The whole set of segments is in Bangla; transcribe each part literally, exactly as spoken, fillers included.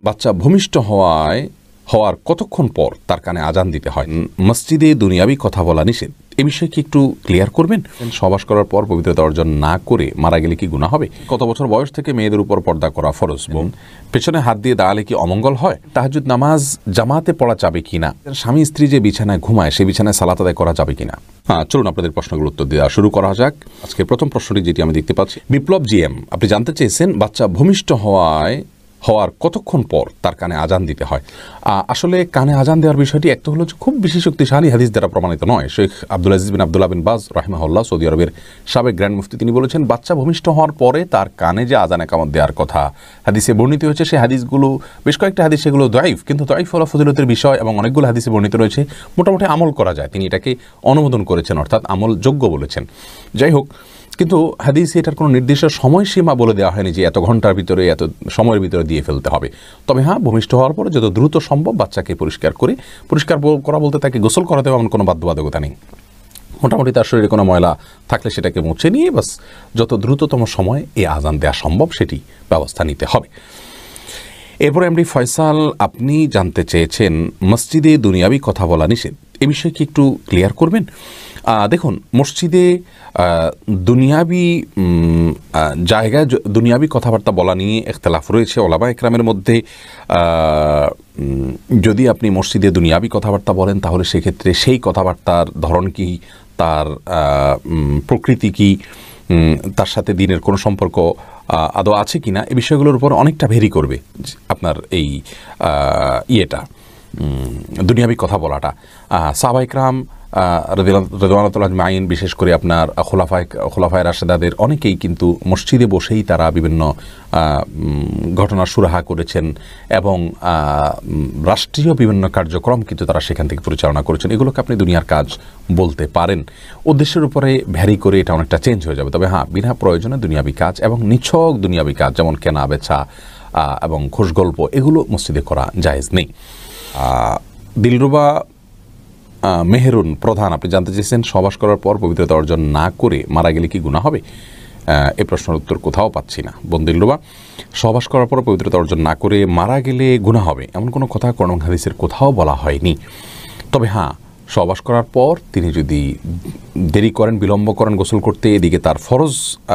বাচ্চা ভূমিষ্ঠ হওয়ায় হওয়ার কতক্ষণ পর তার কানে আজান দিতে হয়? মসজিদে দুনিয়াবি কথা বলা নিষেধ, এ বিষয়ে কি একটু ক্লিয়ার করবেন? সহবাস করার পর পবিত্রতা অর্জন না করে মারা গেলে কি গুনাহ হবে? কত বছর বয়স থেকে মেয়েদের উপর পর্দা করা ফরজ? এবং পেছনে হাত দিয়ে দাঁড়ালে কি অমঙ্গল হয়? তাহাজ্জুদ নামাজ জামাতে পড়া যাবে কিনা? স্বামী স্ত্রী যে বিছানায় ঘুমায় সেই বিছানায় সালাত আদায় করা যাবে কিনা? হ্যাঁ, চলুন আপনাদের প্রশ্নগুলো উত্তর দেওয়া শুরু করা যাক। আজকে প্রথম প্রশ্নটি যেটি আমি দেখতে পাচ্ছি, বিপ্লব জিএম, আপনি জানতে চেয়েছেন বাচ্চা ভূমিষ্ঠ হওয়ায় হওয়ার কতক্ষণ পর তার কানে আজান দিতে হয়। আসলে কানে আজান দেওয়ার বিষয়টি একটা হলো খুব বেশি শক্তিশালী হাদিস দ্বারা প্রমাণিত নয়। শেখ আব্দুল আজিজ বিন আব্দুল্লাহ বিন বাজ রাহিমাহুল্লাহ, সৌদি আরবের সাবেক গ্র্যান্ড মুফতি, তিনি বলেছেন বাচ্চা ভূমিষ্ঠ হওয়ার পরে তার কানে যে আজান একামত দেওয়ার কথা হাদিসে বর্ণিত হয়েছে, সেই হাদিসগুলো বেশ কয়েকটা হাদিস সেগুলো দাইফ, কিন্তু দাইফ হলো ফজিলতের বিষয় এবং অনেকগুলো হাদিসে বর্ণিত রয়েছে, মোটামুটি আমল করা যায়। তিনি এটাকে অনুমোদন করেছেন, অর্থাৎ আমল যোগ্য বলেছেন। যাই হোক, কিন্তু হাদিসে এটার কোনো নির্দিষ্ট সময়সীমা বলে দেওয়া হয়নি যে এত ঘন্টার ভিতরে এত সময়ের ভিতরে দিয়ে ফেলতে হবে। তবে হ্যাঁ, ভূমিষ্ঠ হওয়ার পরে যত দ্রুত সম্ভব বাচ্চাকে পরিষ্কার করে, পরিষ্কার করা বলতে তাকে গোসল করাতে এমন কোনো বাধ্যবাধকতা নেই। মোটামুটি তার শরীরে কোনো ময়লা থাকলে সেটাকে মুছে নিয়ে বাস যত দ্রুততম সময় এ আজান দেওয়া সম্ভব সেটি ব্যবস্থা নিতে হবে। এরপরে এমডি ফয়সাল, আপনি জানতে চেয়েছেন মসজিদে দুনিয়াবি কথা বলা নিষেধ, এ বিষয়ে কি একটু ক্লিয়ার করবেন? দেখুন, মসজিদে দুনিয়াবি জায়গায় দুনিয়াবি কথাবার্তা বলা নিয়ে ইখতিলাফ রয়েছে ওলামা ইকরামের মধ্যে। যদি আপনি মসজিদে দুনিয়াবি কথাবার্তা বলেন তাহলে সেক্ষেত্রে সেই কথাবার্তার ধরন কি, তার প্রকৃতি কি, তার সাথে দিনের কোনো সম্পর্ক আদৌ আছে কি না, এই বিষয়গুলোর উপর অনেকটা ভেরি করবে আপনার এই ইয়েটা দুনিয়াবি কথা বলাটা। সাহাবা ইকরাম রাদিয়াল্লাহু আজমাইন, বিশেষ করে আপনার খোলাফায়ে খোলাফায়ে রাশেদাদের অনেকেই কিন্তু মসজিদে বসেই তারা বিভিন্ন ঘটনার সুরাহা করেছেন এবং রাষ্ট্রীয় বিভিন্ন কার্যক্রম কিন্তু তারা সেখান থেকে পরিচালনা করেছেন। এগুলোকে আপনি দুনিয়ার কাজ বলতে পারেন। উদ্দেশ্যের উপরে ভ্যারি করে এটা অনেকটা চেঞ্জ হয়ে যাবে। তবে হ্যাঁ, বিনা প্রয়োজনে দুনিয়াবি কাজ এবং নিছক দুনিয়াবি কাজ যেমন কেনা বেচা এবং খোশগল্প, এগুলো মসজিদে করা জায়েজ নেই। দিলরুবা মেহেরুন প্রধান, আপনি জানতে চেয়েছেন সহবাস করার পর পবিত্রতা অর্জন না করে মারা গেলে কি গুনাহ হবে? এই প্রশ্নের উত্তর কোথাও পাচ্ছি না। বোন দিলরুবা, সহবাস করার পর পবিত্রতা অর্জন না করে মারা গেলে গুনাহ হবে এমন কোনো কথা কোরআন হাদিসের কোথাও বলা হয়নি। তবে হ্যাঁ, সহবাস করার পর তিনি যদি দেরি করেন, বিলম্ব করেন গোসল করতে, এদিকে তার ফরজ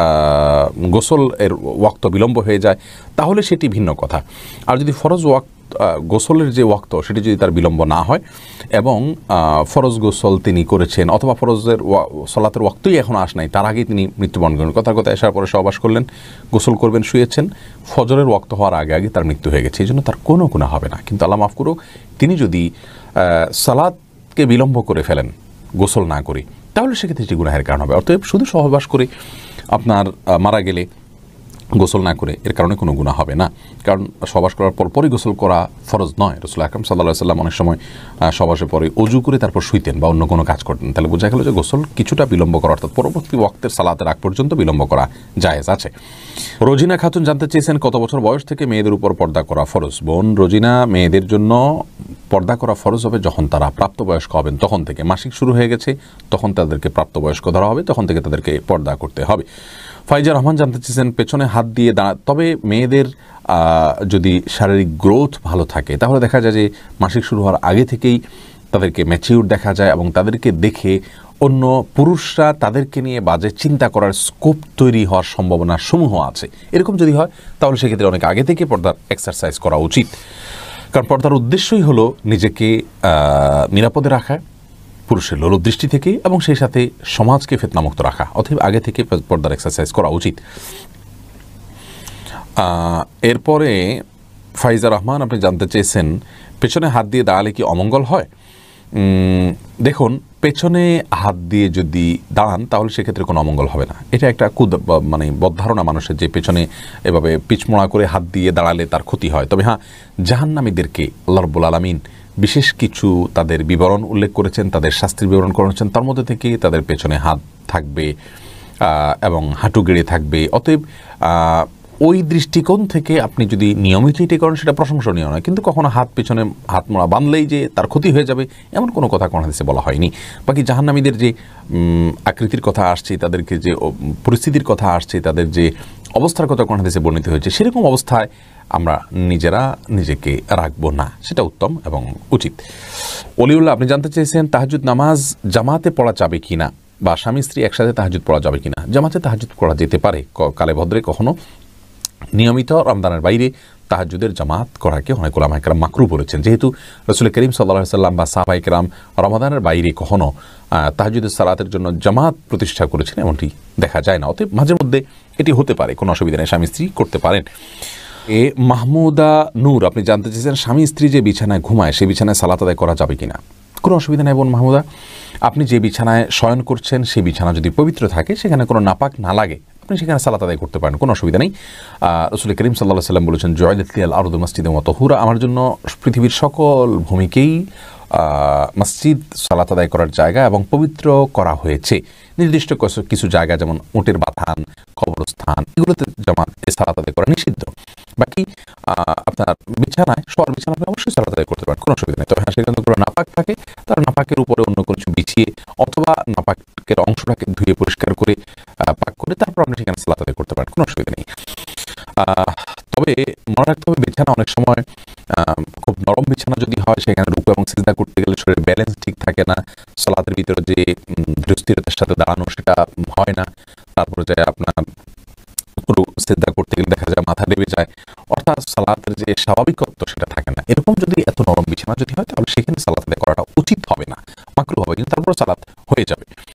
গোসল এর ওয়াক্ত বিলম্ব হয়ে যায়, তাহলে সেটি ভিন্ন কথা। আর যদি ফরজ ওয়াক্ত গোসলের যে ওয়াক্ত সেটি যদি তার বিলম্ব না হয় এবং ফরজ গোসল তিনি করেছেন অথবা ফরজের সলাতের ওয়াক্তই এখন আস নাই, তার আগেই তিনি মৃত্যুবরণ করেন, কথার কথা আসার পরে সহবাস করলেন, গোসল করবেন, শুয়েছেন, ফজরের ওয়াক্ত হওয়ার আগে আগে তার মৃত্যু হয়ে গেছে, এই জন্য তার কোনো গুনাহ হবে না। কিন্তু আল্লাহ মাফ করুক, তিনি যদি সালাতকে বিলম্ব করে ফেলেন গোসল না করে, তাহলে সেক্ষেত্রে এটি গুনাহের কারণ হবে। অতএব শুধু সহবাস করে আপনার মারা গেলে গোসল না করে এর কারণে কোনো গুনাহ হবে না, কারণ সহবাস করার পর পরই গোসল করা ফরজ নয়। রাসূল আকরাম সাল্লাল্লাহু আলাইহি ওয়াসাল্লাম অনেক সময় সহবাসের পরে অজু করে তারপর শুইতেন বা অন্য কোনো কাজ করতেন, তাহলে বোঝা গেল যে গোসল কিছুটা বিলম্ব করা অর্থাৎ পরবর্তী ওয়াক্তের সালাতের আগ পর্যন্ত বিলম্ব করা জায়েজ আছে। রোজিনা খাতুন জানতে চেয়েছেন কত বছর বয়স থেকে মেয়েদের উপর পর্দা করা ফরজ? বোন রোজিনা, মেয়েদের জন্য পর্দা করা ফরজ হবে যখন তারা প্রাপ্তবয়স্ক হবেন, তখন থেকে মাসিক শুরু হয়ে গেছে তখন তাদেরকে প্রাপ্তবয়স্ক ধরা হবে, তখন থেকে তাদেরকে পর্দা করতে হবে। ফাইজা রহমান জানতে চেয়েছেন পেছনে হাত দিয়ে দাঁড়া, তবে মেয়েদের যদি শারীরিক গ্রোথ ভালো থাকে তাহলে দেখা যায় যে মাসিক শুরু হওয়ার আগে থেকেই তাদেরকে ম্যাচিউর দেখা যায় এবং তাদেরকে দেখে অন্য পুরুষরা তাদেরকে নিয়ে বাজে চিন্তা করার স্কোপ তৈরি হওয়ার সম্ভাবনা সমূহ আছে। এরকম যদি হয় তাহলে সেক্ষেত্রে অনেক আগে থেকে পর্দার এক্সারসাইজ করা উচিত, কারণ পর্দার উদ্দেশ্যই হলো নিজেকে নিরাপদে রাখা পুরুষের লোল দৃষ্টি থেকে এবং সেই সাথে সমাজকে ফিতনামুক্ত রাখা। অতএব আগে থেকে পর্দার এক্সারসাইজ করা উচিত। এরপরে ফাইজা রহমান, আপনি জানতে চেয়েছেন পেছনে হাত দিয়ে দাঁড়ালে কি অমঙ্গল হয়? দেখুন, পেছনে হাত দিয়ে যদি দাঁড়ান তাহলে সেক্ষেত্রে কোনো অমঙ্গল হবে না। এটা একটা কুদ মানে বদধারণা মানুষের, যে পেছনে এভাবে পিছমোড়া করে হাত দিয়ে দাঁড়ালে তার ক্ষতি হয়। তবে হ্যাঁ, জাহান্নামীদেরকে আল্লাহ রাব্বুল আলামিন বিশেষ কিছু তাদের বিবরণ উল্লেখ করেছেন, তাদের শাস্তির বিবরণ করেছেন, তার মধ্যে থেকে তাদের পেছনে হাত থাকবে এবং হাঁটু গেড়ে থাকবে। অতএব ওই দৃষ্টিকোণ থেকে আপনি যদি নিয়মিত এটি করেন সেটা প্রশংসনীয় নয়, কিন্তু কখনো হাত পেছনে হাত মোড়া বাঁধলেই যে তার ক্ষতি হয়ে যাবে এমন কোনো কথা কোন হাদিসে বলা হয়নি। বাকি জাহান্নামীদের যে আকৃতির কথা আসছে, তাদেরকে যে পরিস্থিতির কথা আসছে, তাদের যে অবস্থার কথা কোন হাদিসে বর্ণিত হয়েছে, সেরকম অবস্থায় আমরা নিজেরা নিজেকে রাখবো না, সেটা উত্তম এবং উচিত। অলিউল্লাহ, আপনি জানতে চেয়েছেন তাহাজ্জুদ নামাজ জামাতে পড়া যাবে কিনা, বা স্বামী স্ত্রী একসাথে তাহাজ্জুদ পড়া যাবে কিনা। জামাতে তাহাজ্জুদ পড়া যেতে পারে কালে ভদ্রে, কখনো নিয়মিত রমজানের বাইরে তাহাজ্জুদের জামাত করাকে অনেক ওলামা একরাম মাকরু বলেছেন, যেহেতু রাসূল করিম সাল্লাল্লাহু আলাইহি সাল্লাম বা সাহাবা একরাম রমাদানের বাইরে কখনো তাহাজ্জুদের সালাতের জন্য জামাত প্রতিষ্ঠা করেছেন এমনটি দেখা যায় না। অতএব মাঝে মধ্যে এটি হতে পারে, কোনো অসুবিধা নেই, স্বামী স্ত্রী করতে পারেন। এ মাহমুদা নূর, আপনি জানতে চেয়েছেন স্বামী স্ত্রী যে বিছানায় ঘুমায় সেই বিছানায় সালাত আদায় করা যাবে কিনা। কোনো অসুবিধা নেই বোন মাহমুদা, আপনি যে বিছানায় শয়ন করছেন সেই বিছানা যদি পবিত্র থাকে, সেখানে কোনো নাপাক না লাগে, আপনি সেখানে সালাত আদায় করতে পারেন, কোনো অসুবিধা নেই। রাসূল করিম সাল্লাল্লাহু আলাইহি সাল্লাম বলেছেন, জুইলাত লিয়াল আরদু মাসজিদান ওয়া তাহুরা, আমার জন্য পৃথিবীর সকল ভূমিকেই মসজিদ সালাত আদায় করার জায়গা এবং পবিত্র করা হয়েছে। নির্দিষ্ট কিছু জায়গা যেমন উটের বাথান, কবরস্থান, এগুলোতে জামাত সালাত আদায় করা নিষিদ্ধ। বাকি আপনার বিছানায় শোয়ার বিছানা আপনি অবশ্যই সালাত আদায় করতে পারেন, কোনো অসুবিধা নেই। তবে হ্যাঁ, সেখানে কোনো নাপাক থাকে, তার নাপাকের উপরে অন্য কিছু বিছিয়ে অথবা নাপাকের অংশটাকে ধুয়ে পরিষ্কার করে পাক করে তারপর আপনি সেখানে সালাত আদায় করতে পারেন, কোনো অসুবিধা নেই। তবে মনে রাখতে হবে, বিছানা অনেক সময় খুব নরম বিছানা যদি হয়, সেখানে রুকু এবং সিজদা করতে গেলে শরীরের ব্যালেন্স ঠিক থাকে না, সালাতের ভিতরে যে দৃঢ়তার সাথে দাঁড়ানো সেটা হয় না, তারপরে যায় আপনার পুরো সিজদা করতে গেলে দেখা যায় মাথা ডেবে যায়, অর্থাৎ সালাতের যে স্বাভাবিকত্ব সেটা থাকে না। এরকম যদি এত নরম বিছানা যদি হয়, তাহলে সেখানে সালাত আদায় করাটা উচিত হবে না, মাকরুহ হবে, কিন্তু তারপর সালাত হয়ে যাবে।